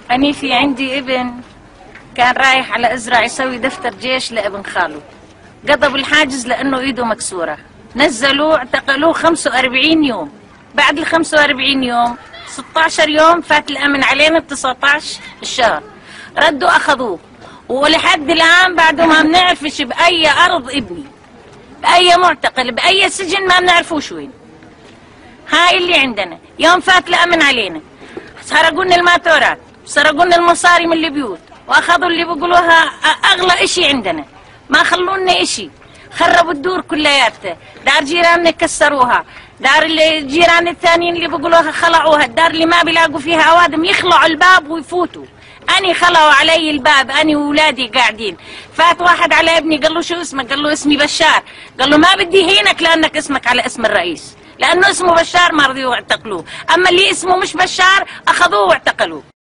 أنا في عندي ابن كان رايح على إزرع يسوي دفتر جيش لابن خاله، قضى بالحاجز لأنه إيده مكسورة، نزلوه اعتقلوه 45 يوم. بعد ال 45 يوم 16 يوم فات الأمن علينا ب 19 الشهر، ردوا أخذوه، ولحد الآن بعده ما بنعرفش بأي أرض ابني، بأي معتقل، بأي سجن ما بنعرفوش وين. هاي اللي عندنا. يوم فات الأمن علينا سرقوا لنا الماتورات، سرقوا لنا المصاري من البيوت، واخذوا اللي بيقولوها اغلى اشي عندنا، ما خلوا لنا اشي، خربوا الدور كلياتها، دار جيراننا كسروها، دار الجيران الثانيين اللي بيقولوها خلعوها، الدار اللي ما بيلاقوا فيها اوادم يخلعوا الباب ويفوتوا. اني خلعوا علي الباب، اني واولادي قاعدين، فات واحد على ابني قال له شو اسمك؟ قال له اسمي بشار، قال له ما بدي هينك لانك اسمك على اسم الرئيس، لانه اسمه بشار ما رضيوا يعتقلوه، اما اللي اسمه مش بشار اخذوه واعتقلوه.